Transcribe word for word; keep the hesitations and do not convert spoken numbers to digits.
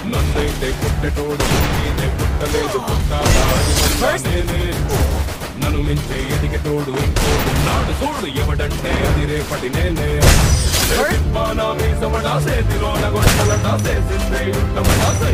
నన్నైతే పుట్టెటోడు నేనే పుట్టలేదు పుట్టానే నన్ను మించే ఎదిగేటోడు ఇంకోడు నాడు చూడు ఎవడంటే అది రేపటి నేనే మీసమడా చేతిలోన గొడవలట చేసిందే యుద్ధమడా